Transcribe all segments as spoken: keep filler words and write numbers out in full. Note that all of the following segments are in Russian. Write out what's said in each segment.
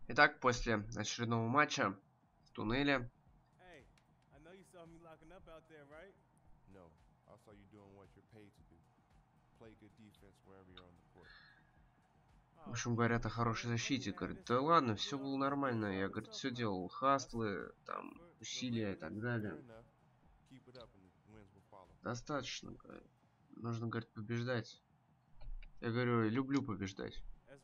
Итак, после очередного матча в туннеле. В общем, говорят о хорошей защите. Говорит, да ладно, все было нормально. Я, говорит, все делал. Хаслы, там, усилия и так далее. Достаточно, говорит. Нужно, говорит, побеждать. Я говорю, люблю побеждать.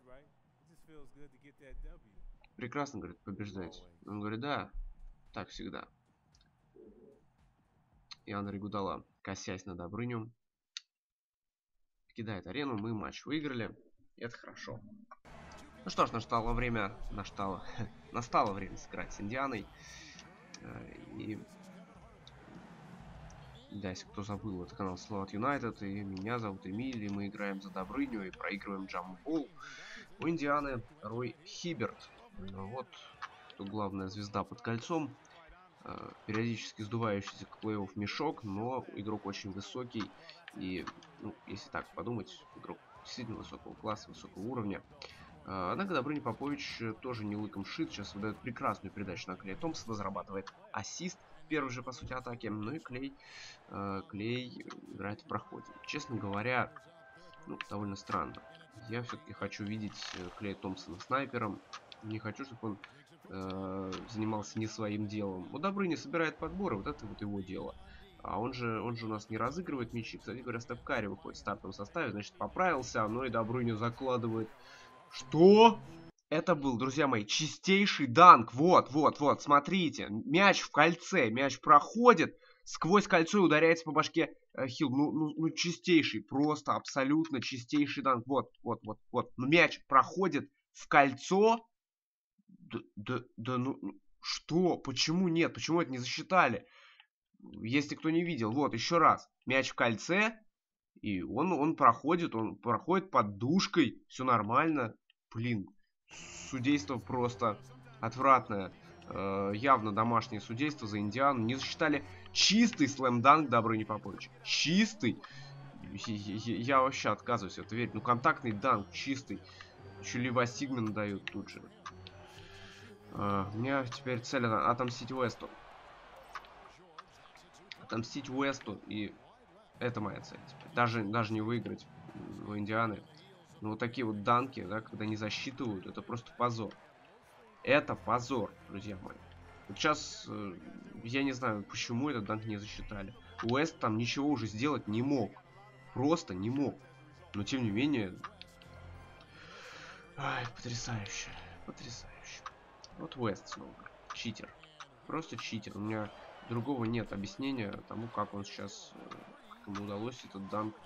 Прекрасно, говорит, побеждать. Он говорит, да, так всегда. И Андрей Гудала, косясь на Добрыню, кидает арену. Мы матч выиграли. И это хорошо. Ну что ж, настало время, настало, настало время сыграть с Индианой. И да, если кто забыл, это канал Слот Юнайтед, и меня зовут Эмиль, и мы играем за Добрыню и проигрываем Джамбол. У Индианы Рой Хиберт. Вот кто главная звезда под кольцом. Периодически сдувающийся к плей-офф мешок, но игрок очень высокий. И, ну, если так подумать, игрок действительно высокого класса, высокого уровня. Однако Добрыня Попович тоже не лыком шит. Сейчас выдает прекрасную передачу на Клея Томпсона, зарабатывает ассист в первой же, по сути, атаке. Ну и Клей, э, Клей играет в проходе. Честно говоря, ну, довольно странно. Я все-таки хочу видеть Клея Томпсона снайпером. Не хочу, чтобы он э, занимался не своим делом. Вот Добрыня собирает подборы, вот это вот его дело. А он же, он же у нас не разыгрывает мячи. Кстати говоря, Стеф Карри выходит в стартовом составе, значит, поправился, но и Добрыня закладывает. Что? Это был, друзья мои, чистейший данк. Вот, вот, вот, смотрите. Мяч в кольце, мяч проходит, сквозь кольцо и ударяется по башке э, Хилл. Ну, ну, ну, чистейший, просто абсолютно чистейший данк. Вот, вот, вот, вот. Но мяч проходит в кольцо. Да, да, да, ну, что? Почему нет? Почему это не засчитали? Если кто не видел, вот, еще раз. Мяч в кольце, и он, он проходит, он проходит под душкой. Все нормально. Блин, судейство просто отвратное. Э, явно домашнее судейство за Индиану. Не засчитали чистый слэм-данк Добрыни Поповича. Чистый. Я, я, я вообще отказываюсь в это верить. Ну, контактный данк чистый. Еще Лива Сигмена дают тут же. Э, у меня теперь цель отомстить Уэсту. Отомстить Уэсту, и это моя цель. Даже, даже не выиграть у Индианы. Но вот такие вот данки, да, когда не засчитывают, это просто позор. Это позор, друзья мои. Вот сейчас э, я не знаю, почему этот данк не засчитали. Уэст там ничего уже сделать не мог. Просто не мог. Но тем не менее... Ай, потрясающе. Потрясающе. Вот Уэст снова. Читер. Просто читер. У меня другого нет объяснения тому, как он сейчас... Как ему удалось этот данк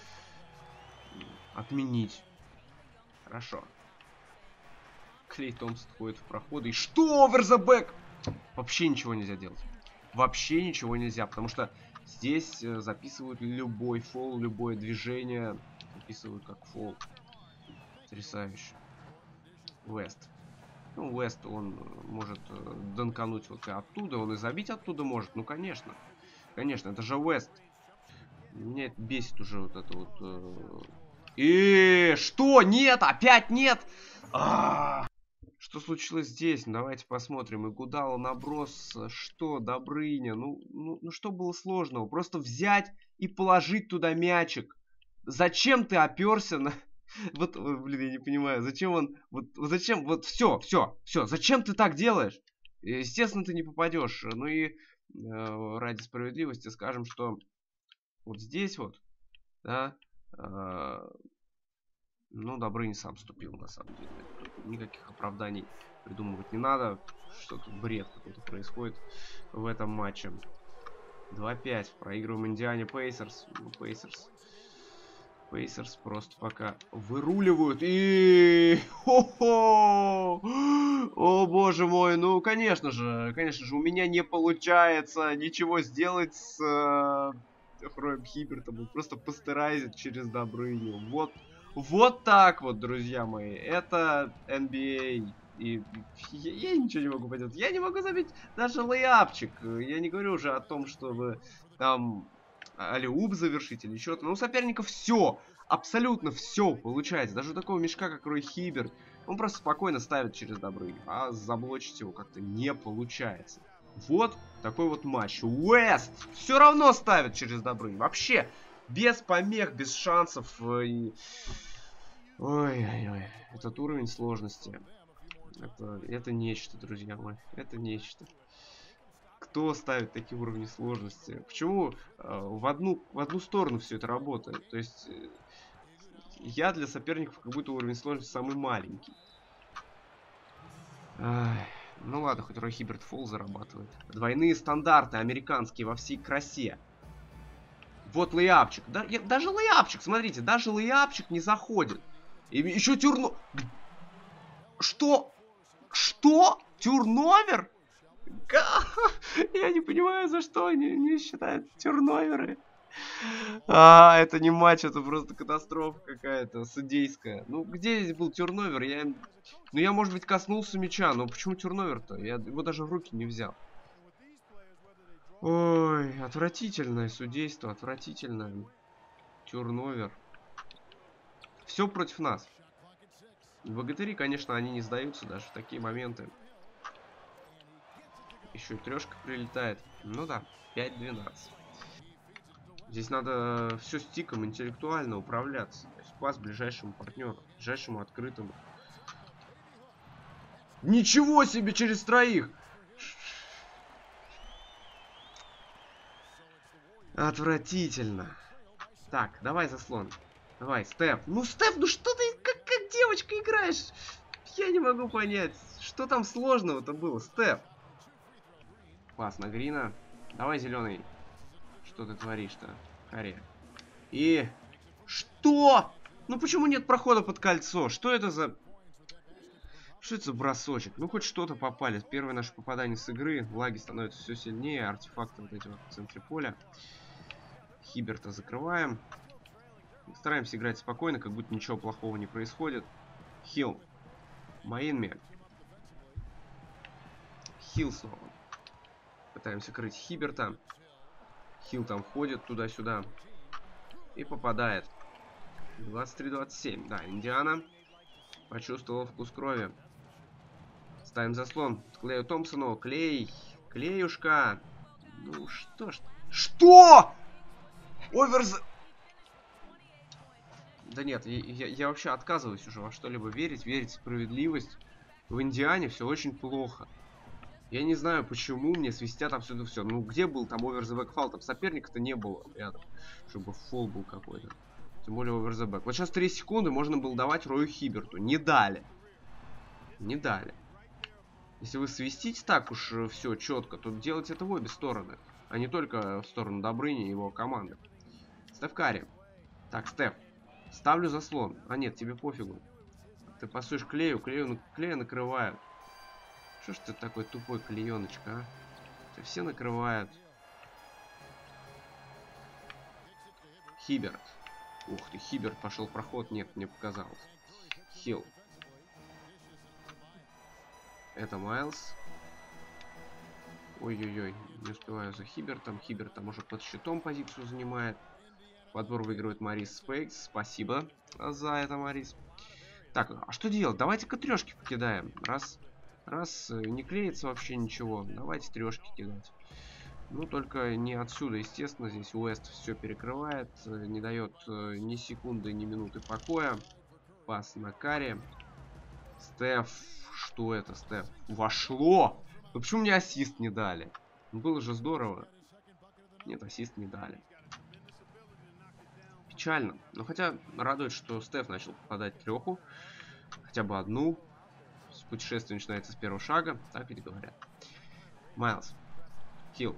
отменить. Хорошо. Клей Томпсон ходит в проходы. И что? Оверзабэк! Вообще ничего нельзя делать. Вообще ничего нельзя. Потому что здесь э, записывают любой фол, любое движение. Записывают как фол. Потрясающе. Уэст. Ну, Уэст, он может э, данкануть вот оттуда. Он и забить оттуда может. Ну, конечно. Конечно, это же Уэст. Меня это бесит уже вот это вот... Э... И что? Нет! Опять нет! А-а-а! Что случилось здесь? Давайте посмотрим. И Гудала наброс. Что? Добрыня. Ну, ну, ну что было сложного? Просто взять и положить туда мячик. Зачем ты оперся на... Вот, блин, я не понимаю. Зачем он... Вот, зачем... Вот все, все, все. Зачем ты так делаешь? Естественно, ты не попадешь. Ну и э, ради справедливости скажем, что вот здесь вот, да, э, ну, Добрыня сам вступил, на самом деле. Никаких оправданий придумывать не надо. Что тут бред какой-то происходит в этом матче. два пять. Проигрываем Индиане Пейсерс. Ну, Пейсерс. Пейсерс просто пока выруливают. И... Хо-хо! О, боже мой. Ну, конечно же, конечно же, у меня не получается ничего сделать с... Роем Хибертом. Он просто постерайзит через Добрыню. Вот, вот так вот, друзья мои. Это эн би эй. И я, я ничего не могу поделать. Я не могу забить даже лейапчик. Я не говорю уже о том, чтобы там аллиуп завершить или что-то. Но у соперника все. Абсолютно все получается. Даже у такого мешка, как Рой Хиберт. Он просто спокойно ставит через Добрыню, а заблочить его как-то не получается. Вот такой вот матч. Уэст все равно ставит через Добрыню. Вообще, без помех, без шансов. И... Ой-ой-ой, этот уровень сложности. Это, это нечто, друзья мои. Это нечто. Кто ставит такие уровни сложности? Почему э, в, одну, в одну сторону все это работает? То есть, э, я для соперников как будто уровень сложности самый маленький. Ай, ну ладно, хоть Рой Хиберт фол зарабатывает. Двойные стандарты, американские, во всей красе. Вот лейапчик. Да, я, даже лейапчик, смотрите, даже лейапчик не заходит. И еще тюрно... Что? Что? Тюрновер? Я не понимаю, за что они не считают тюрноверы. А, это не матч, это просто катастрофа какая-то судейская. Ну, где здесь был тюрновер? Я... Ну, я, может быть, коснулся мяча, но почему тюрновер-то? Я его даже в руки не взял. Ой, отвратительное судейство, отвратительное. Тюрновер. Все против нас. Богатыри, конечно, они не сдаются даже в такие моменты. Еще и трешка прилетает. Ну да, пять двенадцать. Здесь надо все стиком интеллектуально управляться. То есть пас ближайшему партнеру, ближайшему открытому. Ничего себе, через троих! Отвратительно. Так, давай заслон. Давай, Стеф. Ну, Стеф, ну что ты как, как девочка играешь? Я не могу понять, что там сложного-то было, Стеф. Пас на Грина. Давай, зеленый. Что ты творишь-то, Харе? И... Что? Ну почему нет прохода под кольцо? Что это за... Что это за бросочек? Ну хоть что-то попали. Первое наше попадание с игры. Лаги становятся все сильнее. Артефакты вот эти вот в центре поля. Хиберта закрываем. Стараемся играть спокойно, как будто ничего плохого не происходит. Хил. Маинми. Хил снова. Пытаемся крыть Хиберта. Хил там ходит туда-сюда. И попадает. двадцать три двадцать семь. Да, Индиана почувствовал вкус крови. Ставим заслон Клею Томпсону. Клей. Клеюшка. Ну что ж. Что? Оверз... Да нет, я, я, я вообще отказываюсь уже во что-либо верить. Верить в справедливость. В Индиане все очень плохо. Я не знаю, почему мне свистят отсюда все. Ну, где был там оверзебэк фал? Там соперника-то не было рядом, чтобы фол был какой-то. Тем более оверзебэк. Вот сейчас три секунды можно было давать Рою Хиберту. Не дали. Не дали. Если вы свистите так уж все четко, то делайте это в обе стороны. А не только в сторону Добрыни и его команды. Стеф Карри. Так, Стеф. Ставлю заслон. А нет, тебе пофигу. Ты пасуешь Клею, Клею, Клея накрывают. Что ж ты такой тупой, клееночка, а? Тебя все накрывают. Хиберт. Ух ты, Хиберт пошел в проход. Нет, мне показалось. Хилл. Это Майлз. Ой-ой-ой, не успеваю за Хибертом. Хиберт там уже под щитом позицию занимает. Подбор выигрывает Марис Спейкс. Спасибо за это, Марис. Так, а что делать? Давайте-ка трешки покидаем. Раз... Раз не клеится вообще ничего, давайте трешки кидать. Ну, только не отсюда, естественно. Здесь Уэст все перекрывает. Не дает ни секунды, ни минуты покоя. Пас на Карри. Стеф. Что это, Стеф? Вошло! Ну, почему мне ассист не дали? Было же здорово. Нет, ассист не дали. Печально. Но хотя радует, что Стеф начал попадать в треху. Хотя бы одну. Путешествие начинается с первого шага, так ведь говорят. Майлз. Хилл.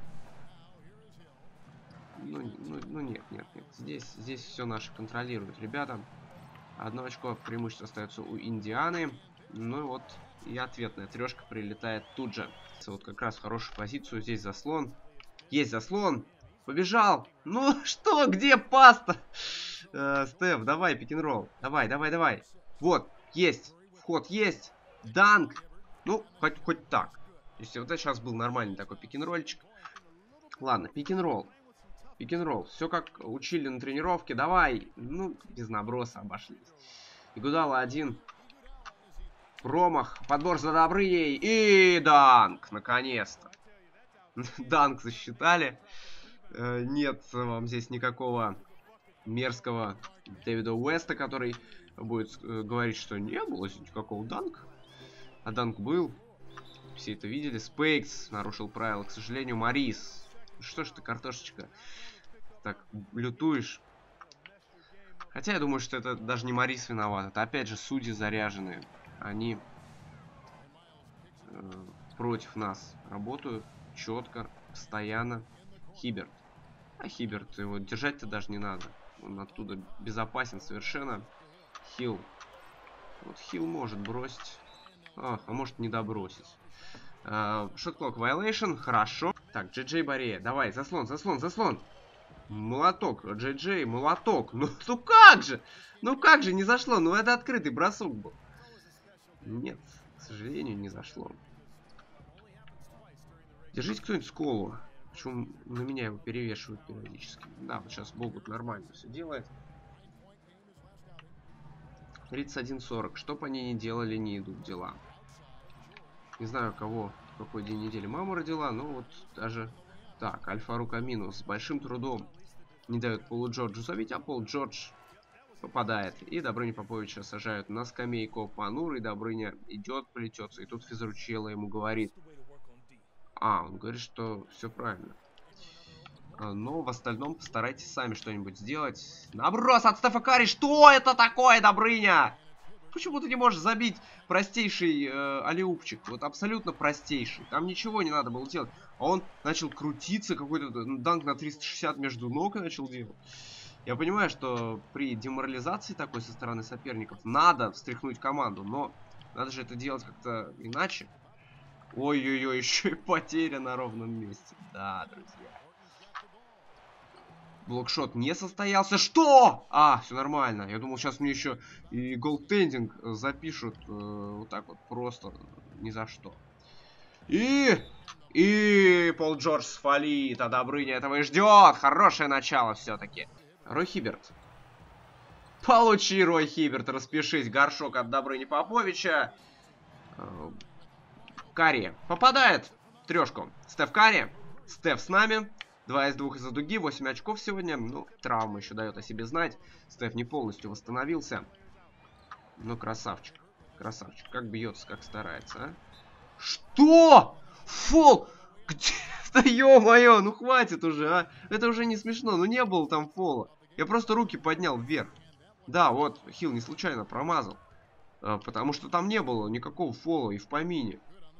Ну, ну, ну нет, нет, нет. Здесь, здесь все наши контролируют, ребята. Одно очко преимущества остается у Индианы. Ну и вот и ответная трешка прилетает тут же. Вот как раз в хорошую позицию. Здесь заслон. Есть заслон. Побежал. Ну что, где паста? Э, Стеф, давай, пик-н-ролл. Давай, давай, давай. Вот, есть. Вход есть. Данк. Ну, хоть, хоть так. То есть вот это сейчас был нормальный такой пик-н-ролльчик. Ладно, пик-н-ролл. Пик-н-ролл. Все как учили на тренировке. Давай. Ну, без наброса обошлись. Игудала один. Промах. Подбор за Добрыней. И данк. Наконец-то. Данк засчитали. Нет вам здесь никакого мерзкого Дэвида Уэста, который будет говорить, что не было здесь никакого данка. А данк был. Все это видели. Спейкс нарушил правила. К сожалению, Морис. Что ж ты, картошечка, так лютуешь? Хотя я думаю, что это даже не Морис виноват. Это опять же судьи заряженные. Они э, против нас работают четко, постоянно. Хиберт. А Хиберт, его держать-то даже не надо. Он оттуда безопасен совершенно. Хилл. Вот Хилл может бросить. А, а может не добросить. Шотклок Violation. Хорошо. Так, Джей Джей Борея. Давай, заслон, заслон, заслон. Молоток. Джей Джей, молоток. Ну, ну как же? Ну как же не зашло? Ну это открытый бросок был. Нет, к сожалению, не зашло. Держите кто-нибудь сколу. Почему на меня его перевешивают периодически. Да, вот сейчас Богут нормально все делает. тридцать один сорок. Что бы они ни делали, не идут дела. Не знаю, кого в какой день недели мама родила, но вот даже... Так, Альфа Рука минус. С большим трудом не дают Полу Джорджу забить, а Пол Джордж попадает. И Добрыня Поповича сажают на скамейку понурый. Добрыня идет, плетется. И тут физручело ему говорит... А, он говорит, что все правильно. Но в остальном постарайтесь сами что-нибудь сделать. Наброс от Стефа Карри. Что это такое, Добрыня? Почему ты не можешь забить простейший э, алиупчик? Вот абсолютно простейший. Там ничего не надо было делать. А он начал крутиться, какой-то данк на триста шестьдесят между ног и начал делать. Я понимаю, что при деморализации такой со стороны соперников надо встряхнуть команду. Но надо же это делать как-то иначе. Ой-ой-ой, еще и потеря на ровном месте. Да, друзья. Блокшот не состоялся. Что? А, все нормально. Я думал, сейчас мне еще и голтендинг запишут э, вот так вот просто ни за что. И... И Пол Джордж сфалит, а Добрыня этого и ждет. Хорошее начало все-таки. Рой Хиберт. Получи, Рой Хиберт, распишись. Горшок от Добрыни Поповича. Карри попадает в трешку. Стеф Карри. Стеф с нами. два из двух из-за дуги. восемь очков сегодня. Ну, травма еще дает о себе знать. Стеф не полностью восстановился. Ну, красавчик. Красавчик. Как бьется, как старается, а? Что? Фол! Где? Да ё-моё, ну хватит уже, а. Это уже не смешно. Ну, не было там фола. Я просто руки поднял вверх. Да, вот, Хилл не случайно промазал. А, потому что там не было никакого фола и в помине.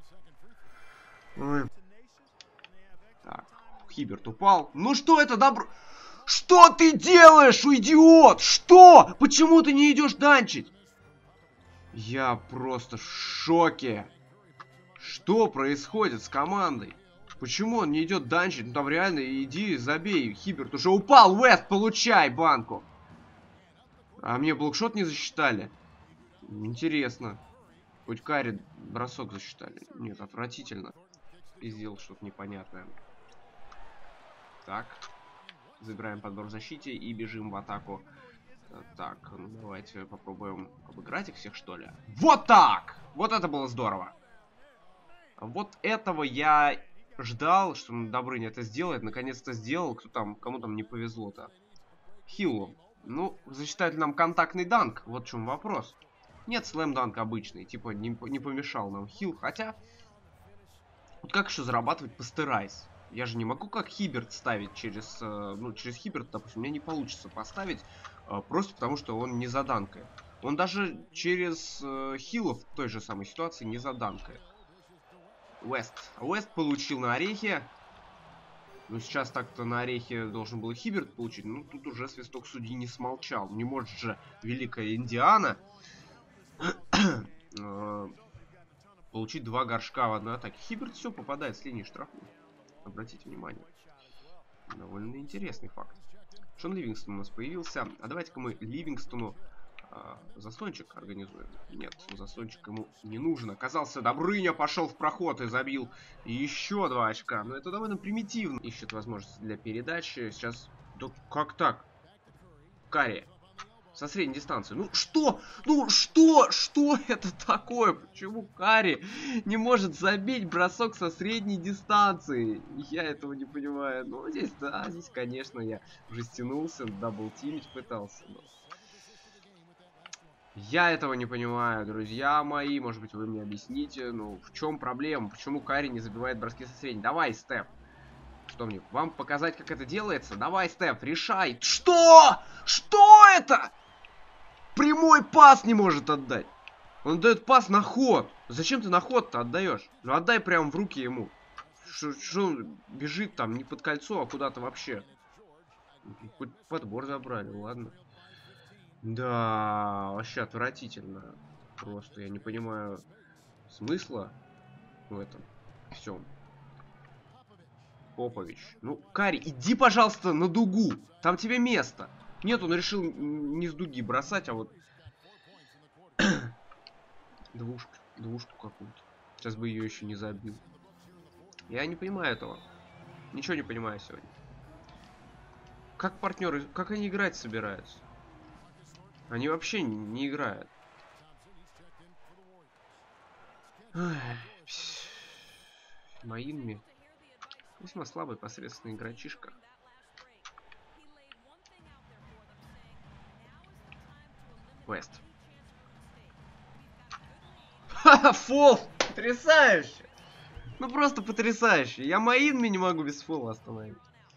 Ой. Так, Хиберт упал. Ну что это, добро... Что ты делаешь, идиот? Что? Почему ты не идешь данчить? Я просто в шоке. Что происходит с командой? Почему он не идет данчить? Ну там реально иди забей. Хиберт уже упал. Уэст, получай банку. А мне блокшот не засчитали. Интересно. Хоть Карри бросок засчитали. Нет, отвратительно. Сделал что-то непонятное. Так. Забираем подбор в защите и бежим в атаку. Так, ну давайте попробуем обыграть их всех, что ли. Вот так! Вот это было здорово. Вот этого я ждал, что Добрыня это сделает. Наконец-то сделал. Кто там, кому там не повезло-то? Хиллу. Ну, засчитает ли нам контактный данк? Вот в чем вопрос. Нет, слэм-данк обычный. Типа, не, не помешал нам Хилл. Хотя... Вот как еще зарабатывать пастерайз? Я же не могу как Хиберт ставить через... Ну, через Хиберт, допустим, у меня не получится поставить. Просто потому, что он не заданкает. Он даже через Хиллов в той же самой ситуации не заданкает. Уэст. Уэст получил на орехе. Ну, сейчас так-то на орехе должен был Хиберт получить. Ну, тут уже свисток судьи не смолчал. Не может же великая Индиана получить два горшка в одной атаке. Хиберт все попадает с линии штрафной. Обратите внимание. Довольно интересный факт. Шон Ливингстон у нас появился. А давайте-ка мы Ливингстону э, заслончик организуем. Нет, заслончик ему не нужен. Оказался Добрыня, пошел в проход и забил еще два очка. Но это довольно примитивно. Ищет возможность для передачи. Сейчас... Да как так? Карри. Со средней дистанции. Ну что? Ну что? Что это такое? Почему Карри не может забить бросок со средней дистанции? Я этого не понимаю. Ну, здесь, да, здесь, конечно, я уже стянулся, даблтимить пытался. Но... Я этого не понимаю, друзья мои. Может быть, вы мне объясните, ну, в чем проблема? Почему Карри не забивает броски со средней? Давай, Стеф. Что мне? Вам показать, как это делается? Давай, Стеф, решай. Что? Что это? Прямой пас не может отдать. Он дает пас на ход. Зачем ты на ход-то отдаешь? Ну отдай прямо в руки ему. Что он бежит там не под кольцо, а куда-то вообще. Хоть подбор забрали, ладно. Да, вообще отвратительно. Просто я не понимаю смысла в этом всем. Попович. Ну, Карри, иди, пожалуйста, на дугу. Там тебе место. Нет, он решил не с дуги бросать, а вот... Двушку, двушку какую-то. Сейчас бы ее еще не забил. Я не понимаю этого. Ничего не понимаю сегодня. Как партнеры, как они играть собираются? Они вообще не играют. Маинми. Весьма слабый, посредственный игрочишка. Вест. Ха-ха, фол! Потрясающе! Ну просто потрясающе. Я Маинми не могу без фола остановить.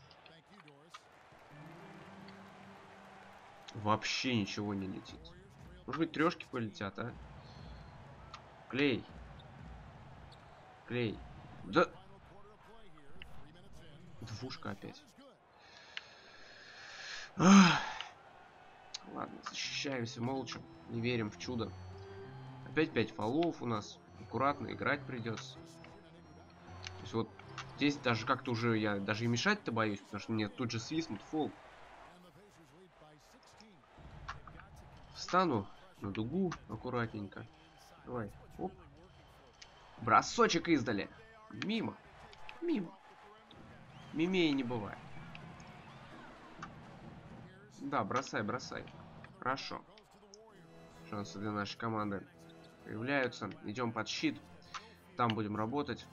Вообще ничего не летит. Может быть, трешки полетят, а? Клей. Клей. Да... Двушка опять. Ах. Ладно, защищаемся молча. Не верим в чудо. Опять пять фолов у нас. Аккуратно играть придется. То есть вот здесь даже как-то уже я даже и мешать-то боюсь, потому что мне тут же свистнут фол. Встану на дугу аккуратненько. Давай. Оп. Бросочек издали. Мимо. Мимо. Мимей не бывает. Да, бросай, бросай. Хорошо. Шансы для нашей команды появляются. Идем под щит. Там будем работать.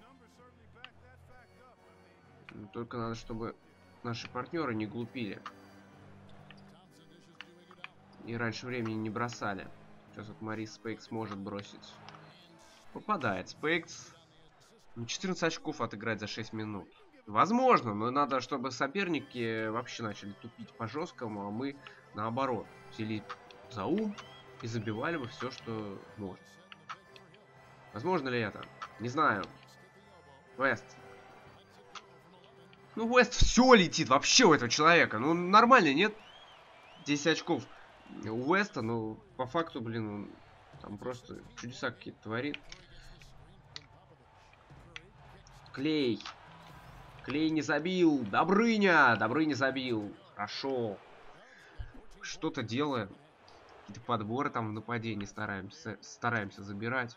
Только надо, чтобы наши партнеры не глупили. И раньше времени не бросали. Сейчас вот Марис Спейкс может бросить. Попадает Спейкс. четырнадцать очков отыграть за шесть минут. Возможно, но надо, чтобы соперники вообще начали тупить по жесткому, а мы наоборот взяли за ум и забивали бы все, что можно. Возможно ли это? Не знаю. Вест. Ну, Вест все летит вообще у этого человека. Ну, нормально, нет? десять очков у Веста, но по факту, блин, он там просто чудеса какие-то творит. Клей. Клей не забил. Добрыня. Добрыня забил. Хорошо. Что-то делаем. Какие-то подборы там в нападении стараемся, стараемся забирать.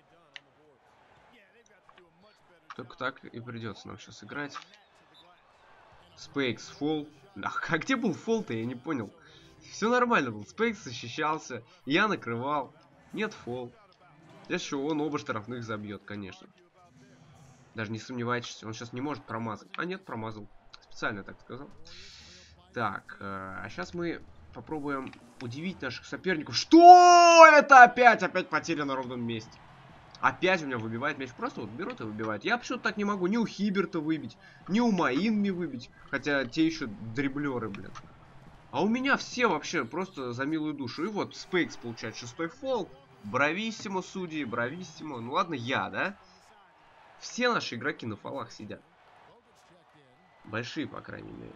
Только так и придется нам сейчас играть. Спейкс фол. А, а где был фол-то, я не понял. Все нормально был. Спейкс защищался. Я накрывал. Нет фол. Здесь еще он оба штрафных забьет, конечно. Даже не сомневайтесь, он сейчас не может промазать. А нет, промазал. Специально так сказал. Так, а сейчас мы попробуем удивить наших соперников. Что это опять? Опять потеря на ровном месте. Опять у меня выбивает мяч. Просто вот берут и выбивают. Я почему-то так не могу ни у Хиберта выбить, ни у Маинми выбить. Хотя те еще дриблеры, блин. А у меня все вообще просто за милую душу. И вот Спейкс получает шестой фол. Брависсимо, судьи, брависсимо. Ну ладно, я, да? Все наши игроки на фолах сидят. Большие, по крайней мере.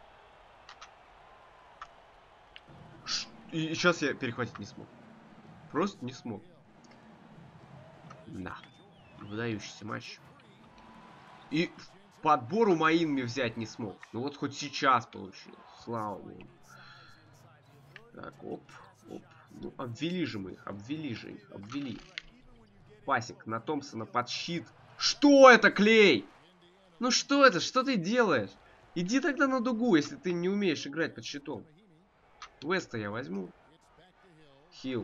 Ш И сейчас я перехватить не смог. Просто не смог. Да. Выдающийся матч. И подбору Маинми взять не смог. Ну вот хоть сейчас получилось. Слава богу. Так, оп, оп. Ну, обвели же мы их, обвели же их, обвели. Пасик на Томпсона под щит. Что это, Клей? Ну что это? Что ты делаешь? Иди тогда на дугу, если ты не умеешь играть под щитом. Веста я возьму. Хилл.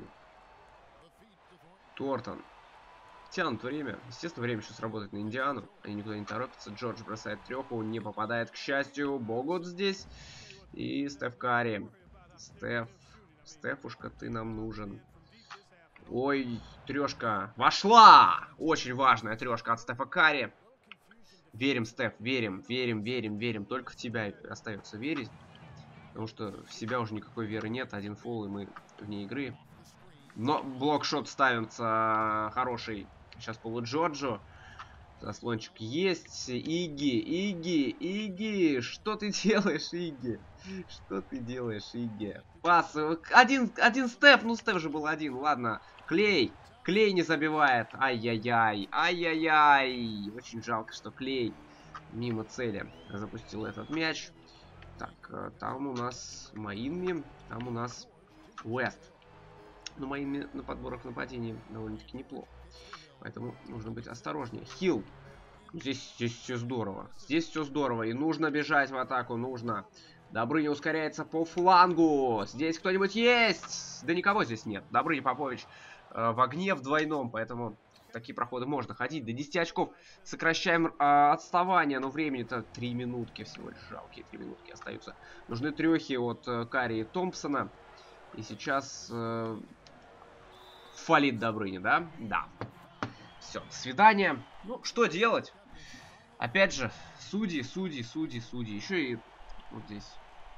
Тортон. Тянут время. Естественно, время сейчас работает на Индиану. Они никуда не торопятся. Джордж бросает треху. Не попадает, к счастью. Богут здесь. И Стеф Карри. Стеф. Стефушка, ты нам нужен. Ой, трешка. Вошла! Очень важная трешка от Стефа Карри. Верим, Стеф, верим, верим, верим, верим. Только в тебя остается верить. Потому что в себя уже никакой веры нет. Один фол, и мы вне игры. Но блокшот ставится хороший. Сейчас полу Джорджо. Заслончик есть. Иги, Иги, Иги. Что ты делаешь, Иги? Что ты делаешь, Иги? Пас. Один, один Стеф. Ну, Стеф же был один. Ладно. Клей. Клей не забивает. Ай-яй-яй. Ай-яй-яй. Очень жалко, что Клей мимо цели запустил этот мяч. Так, там у нас Маинми. Там у нас Уэст. Но Маинми на подборах нападений довольно-таки неплохо. Поэтому нужно быть осторожнее. Хилл. Здесь, здесь все здорово. Здесь все здорово. И нужно бежать в атаку. Нужно. Добрыня ускоряется по флангу. Здесь кто-нибудь есть? Да никого здесь нет. Добрыня Попович э, в огне в двойном. Поэтому такие проходы можно ходить. До десяти очков сокращаем э, отставание. Но времени-то три минутки всего лишь. Жалкие три минутки остаются. Нужны трехи от э, Карри и Томпсона. И сейчас э, фалит Добрыня, да? Да. Все, до свидания. Ну, что делать? Опять же, судьи, судьи, судьи, судьи. Еще и вот здесь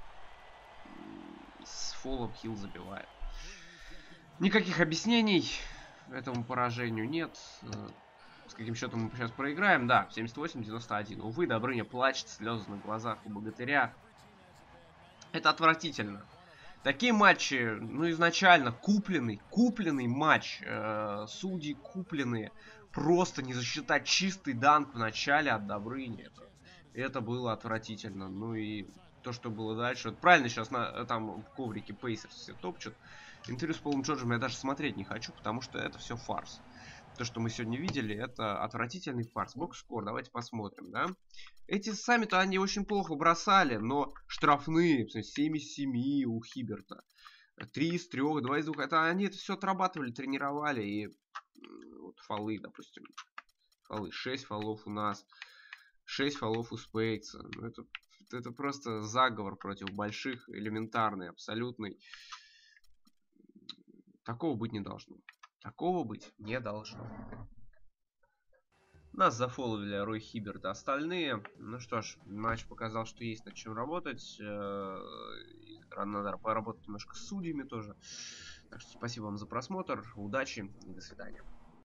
с фолом Хилл забивает. Никаких объяснений этому поражению нет. С каким счетом мы сейчас проиграем? Да, семьдесят восемь девяносто один. Увы, Добрыня плачет, слезы на глазах у богатыря. Это отвратительно. Такие матчи, ну, изначально купленный, купленный матч. Э, судьи купленные. Просто не засчитать чистый данк в начале от Добрыни. Это, это было отвратительно. Ну и то, что было дальше. Вот правильно сейчас на, там в коврике Пейсерс все топчут. Интервью с Полом Джорджем я даже смотреть не хочу, потому что это все фарс. То, что мы сегодня видели, это отвратительный фарс. Бокс-скор, давайте посмотрим, да. Эти сами-то они очень плохо бросали, но штрафные, семь из семи у Хиберта. три из трёх, два из двух. Это они это все отрабатывали, тренировали. И вот фолы, допустим. Фолы. шесть фолов у нас. шесть фолов у Спейдса. Ну, это, это просто заговор против больших, элементарный, абсолютный. Такого быть не должно. Такого быть не должно. Нас зафоловили Рой Хиберт и остальные. Ну что ж, матч показал, что есть над чем работать. Надо поработать немножко с судьями тоже. Так что спасибо вам за просмотр. Удачи и до свидания.